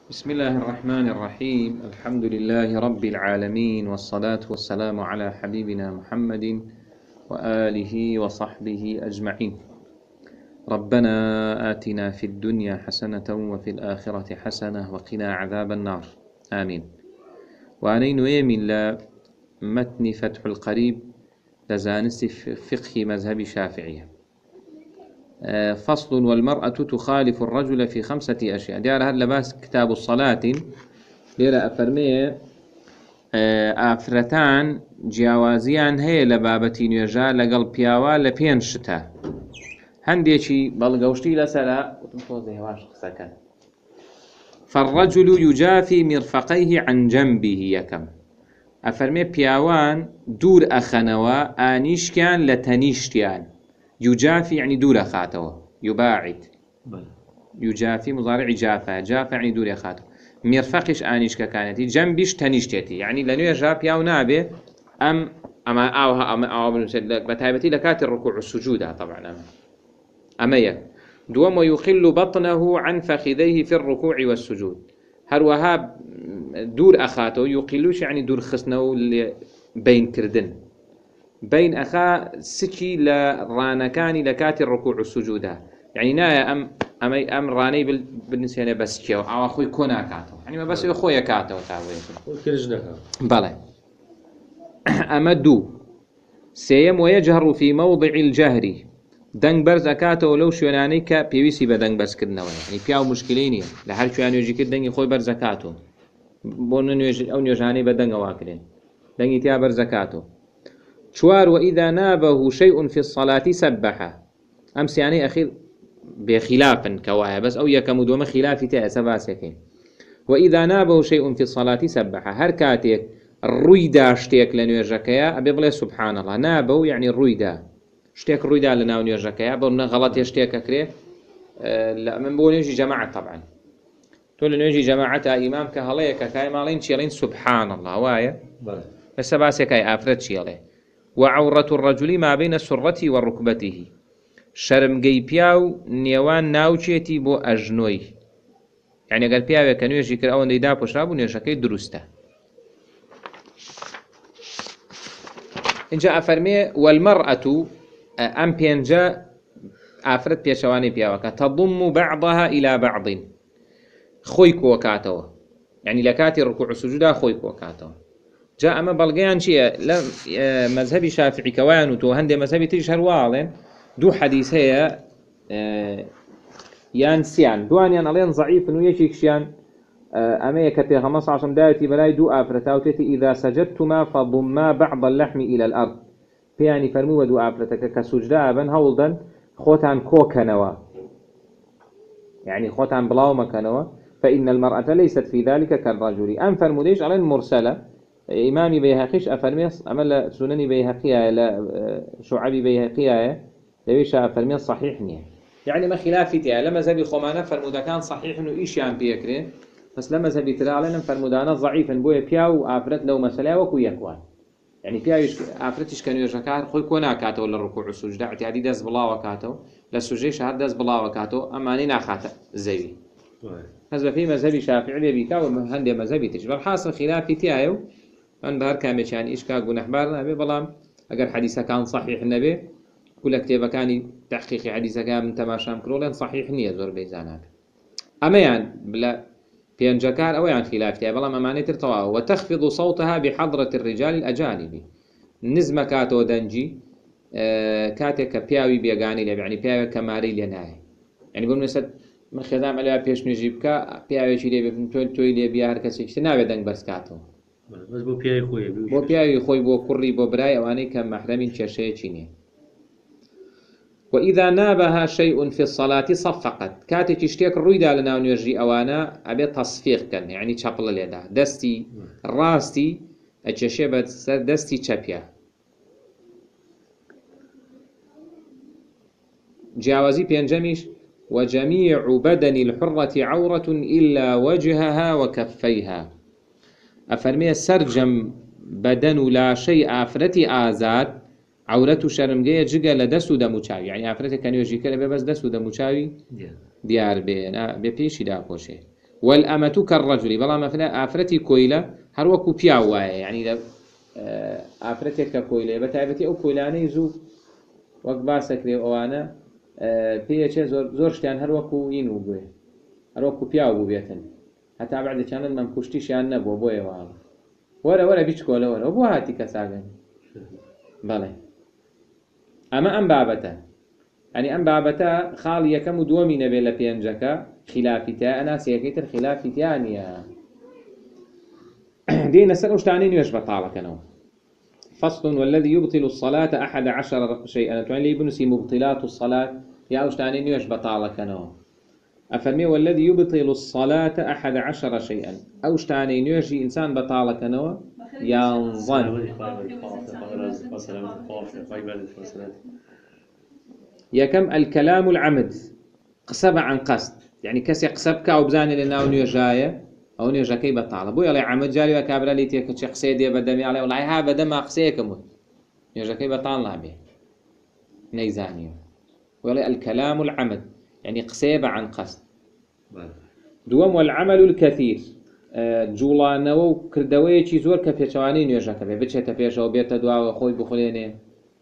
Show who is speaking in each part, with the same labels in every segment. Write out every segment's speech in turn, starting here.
Speaker 1: بسم الله الرحمن الرحيم. الحمد لله رب العالمين، والصلاة والسلام على حبيبنا محمد وآله وصحبه أجمعين. ربنا آتنا في الدنيا حسنة وفي الآخرة حسنة وقنا عذاب النار، آمين. وأنين يمين لمتن فتح القريب لزانست فقه مذهب شافعية. فصل: والمرأة تخالف الرجل في 5 أشياء. ديار هذا لباس كتاب الصلاة ليرة أفرمية ئافرەتان جیاوازیان هەیە لە بابەتی نوێژە لەگەڵ پیاوە لە 5 شتە. هەندێکی بەڵگەوشتی لەسەرە قسەکەن. فالرجل يجافي مرفقيه عن جنبه یەکەم. ئەفەرمێ پیاوان دوور ئەخەنەوە ئانیشکیان لە تەنیشتیان. يجافي يعني دور خاتو، يباعد. يجافي مضارع جافا، جافا يعني دور خاتو. مرفقش آنيش كانتي، جنبش تنيشتي، يعني لأنه جاب ياو نابه أما أو بتايبتي لكات الركوع والسجود طبعا أما دوم ويخل بطنه عن فخذيه في الركوع والسجود. هروها دور أخاته يقلوش يعني دور خصنه بين كردن بين أخا سكي لرانكاني لكات الركوع والسجود، يعني نايا أم راني بالنسبة لي بس كيو أو أخوي كونا كاتو، يعني ما بس أخويا كاتو تاوي بلى. أما دو سيم ويجهر في موضع الجهر دنگ برز أكاتو لو شواناني كا بيويسي بدنگ بس كدنوا، يعني بياو مشكليني لحال شوان يجي كدنگ خوي برز أكاتو بون أو نيوجاني بدنگ واكلين دنگي تيا برز أكاتو. شوار وإذا نابه شيء في الصلاة سبحه. أمس يعني أخير بخلافا كوايا بس أو يكمد وما خلافي تأسباسك. وإذا نابه شيء في الصلاة سبحه. هركاتك الرويدا اشتيك لنيوجكيا أبي بلا سبحان الله. نابه يعني الرويدا اشتيك الرويدا لنا نيوجكيا بقولنا غلط يشتيك أكريه. لا من بقول يجي جماعة طبعا تقول إنه يجي جماعة إمام كهلايك كاي مالين شيلين سبحان الله وايا بس باسك أي أفرد شيله. وعورة الرجل ما بين سرته وركبته. شرمگەی پیاو نێوان ناوچێتی بۆ ئەژنۆی، یعنی ئەگەر پیاوێک کە نوێژی کرد ئەوەندەی داپۆشرا بوو نوێژەکەی دروستە. اینجا ئەفەرمێ والمرأة ئەم پێنجە ئافرەت پێشەوانەی پیاوەکە تضم بعضها إلى بعض خۆی کۆکاتەوە، یعنی لە کاتی ڕکوع و سوجودا خۆی کۆکاتەوە. جا ئەمە بەڵگەیان چییە؟ لە مەذهبی شافعی کەوایان و تۆ هەندێک مەذهبی تریش هەرواڵێن دوو حەدیث هەیە یان سیان دوانیان ئەڵێن ضعیفن و یەکێکشیان ئەمەیە کە پێغەمبەر صلی الله علیه و سلم داوێتی بەلای دوو ئافرەتا وتێتی ئیذا سەجەدتما فضما بعض اللحم إلى الأرض. پێیانی فەرمووە دوو ئافرەتەکە کە سوجدا ئەبن هەوڵدەن خۆتان کۆکەنەوە، يعني خۆتان بڵاو مەکەنەوە. فإن المرأة ليست في ذلك كالرجل. أم فرموديش على مرسلة. إمامي بيهقيش أفرميص أمل سنني بيهقيها لا شعبي بيهقيها ليش أفرميص صحيح نية، يعني ما خلافتها لما زبي خمانة فرمودا كان صحيح إنه إيش يعني بيكرين، بس لما زبي ترى فرمودانا ضعيف إن بوي بياو أفرت لو مسألة وكو يكوان، يعني بياو أفرتش كانوا يرجعوا خوي كونا كاتو ولا الركوع والسجود اعتيادي دز بلا وكاتو للسجود شهر دز بلا وكاتو أما نينا خاطئ زبي. هذا في مذهبي شافعي بيكا وهندي مذهبي تجبر حاصل خلافتها أن بهر كامل يعني إيش كاقو نحبارنا أبي بلام أجر حديثة كان صحيح النبي كل كتابة كان تحقيق حديثة كان من تماشام كرولين صحيح نية زور بيزانات. أما يعني بلا بينجكار أو يعني خلافتها بلام أمانة ترتواه. وتخفض صوتها بحضرة الرجال الأجانب. نزمة كاتو دنجي كاتك بياوي بيغاني لي يعني بياوي كماري لناي، يعني بقول مثلا من خدام عليها بيش نجيبك بياوي شي لي بتوي لي بيار كسيك ناوي دنج بس كاتو
Speaker 2: بس بو پیای خوی
Speaker 1: بو پیاوی خوی بو کوڕی بۆ برای ئەوانەی کە مەحرەمین کێشەیەکی نییە. وإذا نابها شيء في الصلاة صفقت. كاتێکی شتێک ڕوویدا لە ناو نوێژی ئەوانە ئەبێ تەصفیقکەن، یعنی چەپڵە لێدا دەستی ڕاستی ئەکێشێ بە سەر دەستی چەپیە. جیاوازی پێنجەمیش وجميع بدن الحرة عورة إلا وجهها وكفيها. أفرمي سرجم بدن لا شيء آفرتي آزاد عورة شرمجية جگە لە دەست و دەموچاوی، يعني آفرەتێک کە نوێژی کرد بس دەست و دەموچاوی دیار بێ بێ پێشی داپۆشێ. والأمة كالرجل بلا ما أفرتي كويلة هروكو بياوايا يعني لو أفرتك كويلة بتعبتي أو كويلاني زو وقباسك لي أوانا بيشة زورشتان هروكو ينو بوي هروكو بياو بيتن حتى بعد كان من كشتيش يعني نبو بوي ولا بيشكو ولا أبو هاتي كساقن بله أما أم بابته يعني أم بابته خالية كم دومي نبي لبينجكا خلافتا أنا سيكيتر خلافتا يعني دين سر وشتانين يش بطالة كانوا فصل والذي يبطل الصلاة 11 شيئا تعني بنسي مبطلات الصلاة يا وشتانين يش بطالة كانوا أفرمي والذي يبطل الصلاة 11 شيئا أو شتانين يجي إنسان بطالة كانوا ينظن يا كم الكلام العمد قصب عن قصد يعني كسي قصبك أو بزاني لنا ونيجاية أو نيجاكي بطالة بو يلي عمد جاري وكابرا لي تيك شي قصي دي بدمي عليه والله ها بدم قصيك موت نيجاكي بطالة به نيزاني ويلي الكلام العمد يعني قصيب عن قصد دوم والعمل الكثير جوڵانەوە و کردەوەیەکی زۆر کە پێچەوانەی نوێژەکە بێ بچێتە پێشەوە بێتە دواوە خۆی بخولێنێ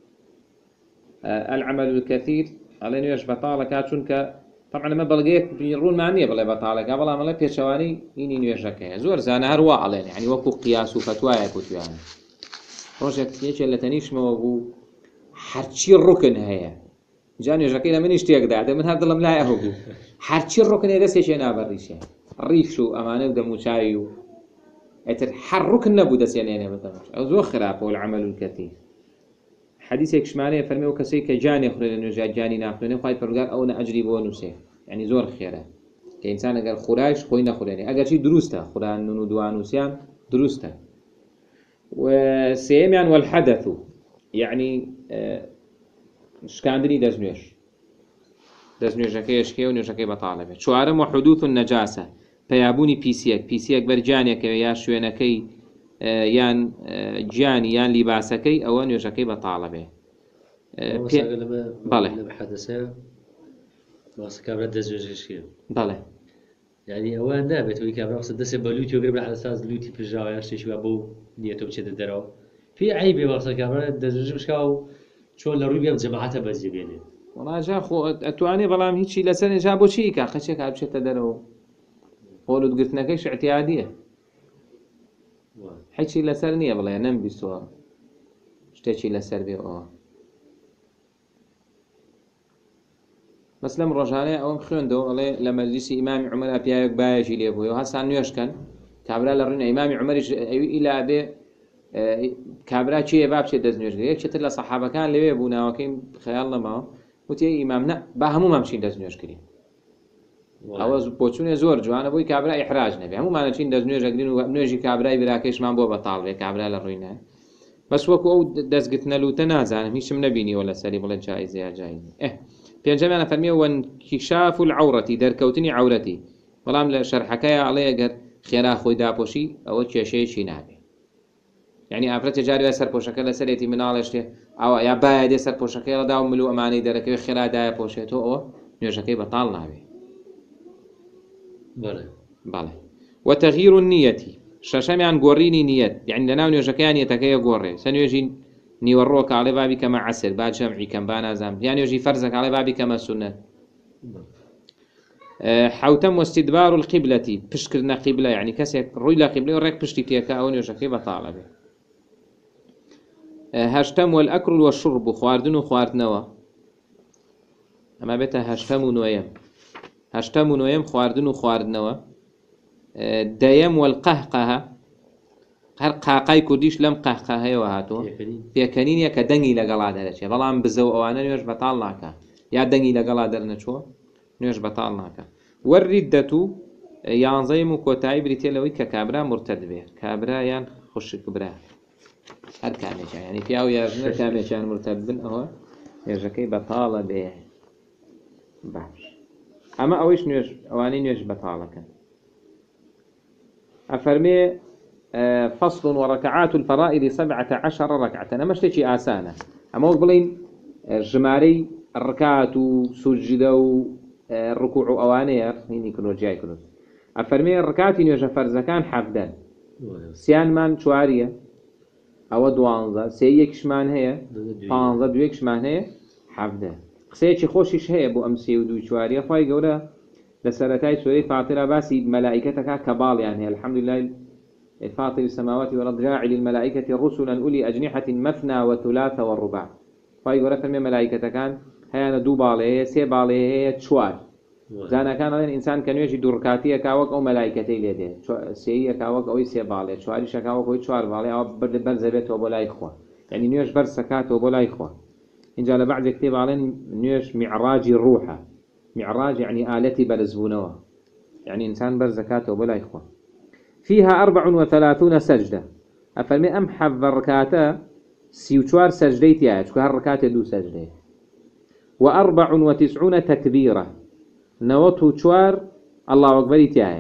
Speaker 1: العمل الكثير ئەڵێ نوێژ بەتاڵەکە چونکە طبعا ئەمە بەڵگەیەک ڕوونمان نییە بڵێ بەتاڵەکە بەڵام ئەڵێ پێچەوانەی هینی نوێژەکەیە زۆر زانە هەروە ئەڵێن یعنی وەکو قیاس و فتوایەک وتویانە ڕۆژێک یەکێ لە تەنیشمەوە بوو هەرچی ڕوکن هەیە جا نوێژەکەی لە منیش تێکدا دە من هەر دڵم لایە هەبوو هەرچی ڕوکن هەیە دەستێکێ نابەڕیشێ ڕیش و ئەمانە و دەموچاوی و ئەتر هەر ڕوکن نەبوو دەستێنێنێ بەتەماش ئەو زۆر خراپە العمل الكثير حديثك شمالية فرمي وكسي كجاني خلينا نرجع جاني ناخذني خايف فرقار أو نأجري بونوسه يعني زور خيره كإنسان أجر خراش خوينا خليني أجر شيء دروسته خلان نونو دوانوسيان دروسته وسيميان والحدث يعني شكاندني دزنيش جاكيش كيو نجاكي بطالبه شوارم وحدوث النجاسة فيابوني بيسيك برجاني كيا شوينكي يان جاني يان لباسكي أو نجاكي بطالبه بله
Speaker 2: حدثه بس كابرا دزوجش كيو
Speaker 1: بله
Speaker 2: يعني أوان نابت ولي كابرا وصل دس بلوتي وقرب على أساس لوتي في الجاوية شيء شو أبو نيته بشدة درو في عيب وصل كابرا دزوجش مش كاو شو لروي بيم جماعته بزيبينه
Speaker 1: والله جا خو أتواني بلام هيك لسنة جابوا شيء كخشيك عبشة تدرو قولوا قلت نكش اعتيادية حكي لسر نية والله نم بسوا اشتكي لسر بيه مثلا رجالي أو خيندو والله لما جلس إمام عمر أبياك بايجي ليه بوي وهسه نيوش كان كابرا لرنا إمام عمر إلى أبي كابرا شيء باب شيء دزنيوش غير شتى لصحابة كان ليه بونا وكين خيالنا ما وتي إمامنا بهمو ممشين دزنيوش كريم أو بوتشون زور جوانا بوي كابرا إحراج نبي همو ما نشين دزنيوش أقدين ونوجي كابرا براكش ما بو بطال به كابرا لروينا بس وكو أو دزقتنا له تنازع مش من نبيني ولا سليم ولا جائزة يا جائزة بينجمع أنا فرميه وانكشاف العورة دركوتني عورتي والله شرحك يا علي أجر خيرا خوي دابوشي أو شيء نابي يعني أفرت جاري سر بوشكل سريتي من على أو يا باي دي سر بوشكل داو ملو أماني درك خيرا داي بوشيتو أو نيوشكي بطال نابي بله وتغيير النية شاشامي عن قوريني نية يعني لنا نيوشكيان يتكي قوري سنيوجي نيوروك على بابي كما عسل بعد جمعي كم بانا زام يعني يجي فرزك على بابي كما سنة حوتم واستدبار القبلة بشكرنا قبلة يعني كسي روي لا قبلة وريك بشتي تيكا أو نيوشكي بطال به هشتم والأكل والشرب خواردن وخواردنوا أما بيتا هشتم ونويم خواردن وخواردنوا دايم والقهقه هر قاقای کوردیش لەم قەهقەهەیەوە هاتووە پێکەنینیە کە دەنگی لەگەڵا دەرەچێ بەڵام بزە و ئەوانە نوێژ بەتاڵ ناکە یا دەنگی لەگەڵا دەرنەچووە نوێژ بەتاڵ ناکە وەرریدەت و یانزەیم و کۆتایی بریتێ لەوەی کە کابرا مرتەد بێ کابرا یان خوشک برا هەر کامێکیان یعنی پیا و یاژنە کامێکیان مرتەد بن ئەوە نوێژەکەی بەتاڵە بێ باش ئەمە ئەوەیش نوێژ ئەوانەی نوێژ بەتاڵەکەن ئەفەرمێ فصل وركعات الفرائض 17 ركعة أنا مش تشي آسانة أما أقولين جماري الركعات وسجدة والركوع أوانير هني كنوا جاي كنوا ئەفەرمێ ڕکاتی نوێژە فەرزەکان حەفدەن سیانمان چواریە ئەوە 12 سێ یەکشمان هەیە 15 دوێکشمان هەیە حەفدە قسەیەکی خۆشیش هەیە بۆ ئەم سێ و دوو چواریە خی گەورە لە سەرەتای سورەی فاترە باسی مەلائیکەتەکە کە باڵیان هەیە الحەمدولله فاطر السماوات والأرض جاعل الملائكة رسلا أولي أجنحة مثنى وثلاث والرباع خی گەورە فەرمێ مەلائیکەتەکان هەیەنە دوو باڵێ هەیە سێ باڵێ هەیە چوار زانەکان ئەڵێن ئینسان کە نوێژی دووڕکاتی ئەکاوەک ئەو مەلایکەتەی لێ دێ سێی ئەکاوەک ئەوەی سێ باڵێ چواری شەکاوەک ئەوی چوار باڵێ ئەوە بەرزە بێتەوە بۆ لای خوا یعنی نوێژ بەرز سەکاتەوە بۆ لای خوا اینجا لە بەعضێک کتێب ئاڵێن نوێژ میعراجی ڕوحە میعراج یعنی ئالەتی بەرزبوونەوە یعنی ئینسان بەرز سەکاتەوە بۆ لای خوا فيها 34 سجدة أفرمي أم حفظ الركعة 34 سجدة تياج كهر ركعة 2 سجدة و94 تكبيرة نوته چوار الله أكبر تياج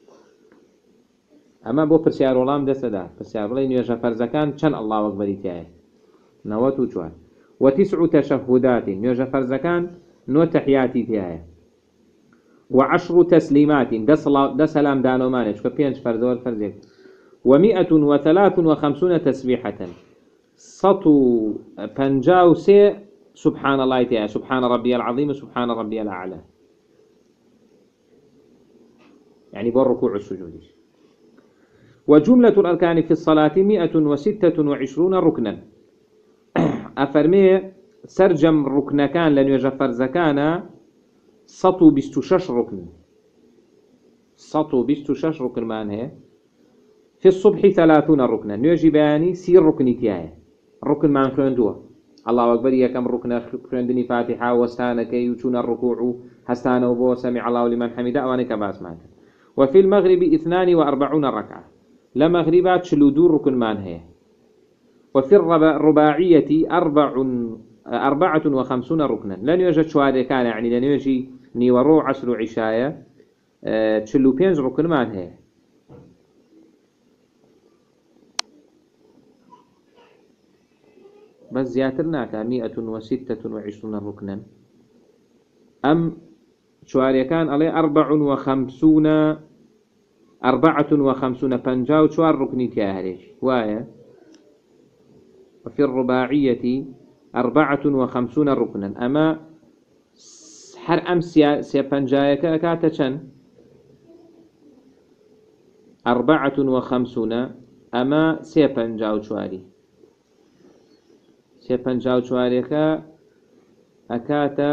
Speaker 1: أما بو برسيار ولام دسدا برسيار ولا نيوجا فرزكان چن الله أكبر تياج نوته چوار و9 تشهدات نيوجا فرزكان نو تحياتي تياج و10 تسليمات ده سلام دانو مانج كبينش فرزور فرزيك و153 تسبيحة سطو بنجاو سي سبحان الله تعالى سبحان ربي العظيم سبحان ربي الأعلى يعني بالركوع والسجود وجملة الأركان في الصلاة 126 ركنا أفرمي سرجم ركن كان لن يجفر زكانا سطو 26 ركن سطو 26 ركن معناه في الصبح 30 ركنا نيجي بياني سير ركن تياه ركن مع خوندوا الله أكبر يا كم ركن خوندني فاتحة واستانا كي يوتون الركوع هستانا وبو سمع الله لمن حمده وأنا كباس معك وفي المغرب 42 ركعة لمغربات شلودور ركن معناه وفي الرباعية 54 ركنا لن يوجد شوارع كان يعني لن يجي نيورو عصر عشاية تشلو بينج ركن معناه بس زياترناك 126 ركنا أم شوارع كان عليه 54 بنجاو شوار ركني كاهريش وايا وفي الرباعية 54 ركنا أما هر أم سي بنجايك أكاتا چن 54 أما سي بنجاو شواري سي بنجاو شواريك أكاتا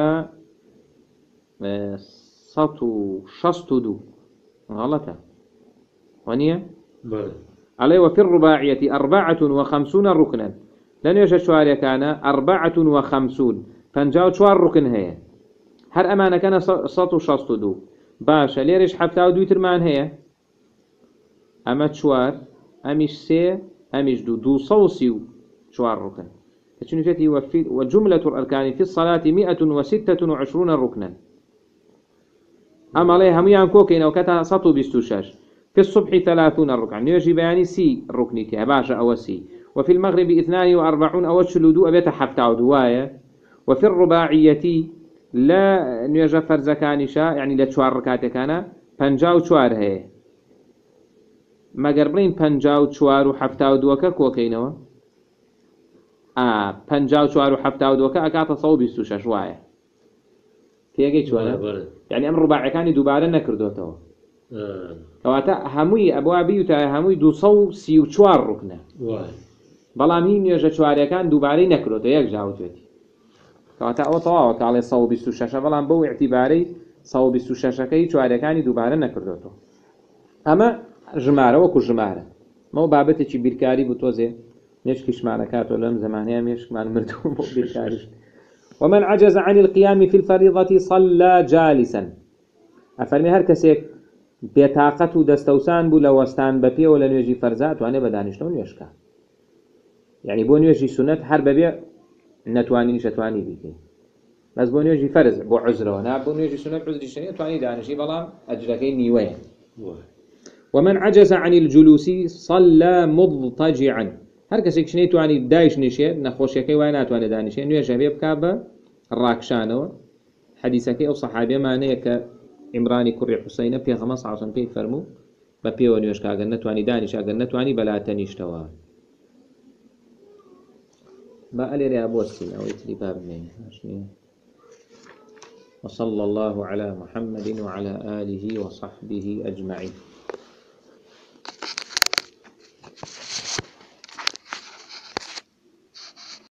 Speaker 1: 162 غلطة ونية عليه وفي الرباعية 54 ركنا لن يوجد شوارع كان 54 بنجاو شوار ركن هي هر أمانة كان 162 باشا ليرش حفتا ودو ترمان هي أما شوار أمش سي أمش دو صوصي شوار ركن تشنجتي وجملة الأركان في الصلاة 126 ركنا أما عليه هميان كوكين وكتا 126 في الصبح 30 ركعة نيجي بياني سي ركنتي باشا أو سي وفي المغرب 42 أو شلودو أبيت حفتا دوايا وفي الرباعية لا نيجا فرزكانشا يعني لا شوار ركعت كان بنجاو شوار هي ما قربين بنجاو شوار وحفتا دوكا كوكينوا بنجاو شوار وحفتا دوكا أكاتا صوبي استوشا شوايا تيجي شوار يعني أمر رباعي كان دوباره نكردوتو كواتا هموي أبوابي وتا هموي 234 ركنه بەڵام نوێژە چوارەکان دووبارەی نەکرۆتە یەک جاوتێتی کەواتە ئەوە تەواوە کاڵێ 126 بەڵام بەو ئیعتیبارەی 126ەکەی چوارەکانی دووبارە نەکردوێتەوە ئەمە ژمارە وەکو ژمارە مەو بابەتێکی بیرکاری بوو تۆزێ مێشکی شمارەکاتەوە لەم زمانەیە مێشکمان مردووە بۆ بیرکاریش ومن عجز عن القيام في الفريضة صلى جالسا أفرمي هر کەسێک بێتاقەت و دەستەوسان بوو لە وەستان بەپێوە لە نوێژی فەرزا توانێ بە دانیشتنەوە نوێژکە يعني بو نوێژی سنت هەر بەبێ نەتوانی شەتوانی بیکەی بەس بۆ نوێژی فەرز بۆ عوزرەوە نا بۆ نوێژی سنت عوزری شەنێ توانی دانیشی بەڵام ئەجرەکەی نیوەیە ومن عجز عن الجلوس صلى مضطجعا هەر کەسێک شنەی توانی دایشنیشێ نەخۆشیەکەی وای ناتوانێت دانیشێ نوێژە بێ بکا بە ڕاکشانەوە حەدیثەکەی ئەو سەحابیەمانەیە کە عمرانی کوڕی حوسینە پێغەمبەر صلی الله علیه و سلم پێی فەرموو بە پێوە نوێژکە ئەگەر نەتوانی دانیش ئەگەر نەتوانی بەلا تەنیشتەوە با ئەلێرەیە بۆستین ئەوەی تری باب نێ وصلى الله على محمد وعلى آله وصحبه أجمعين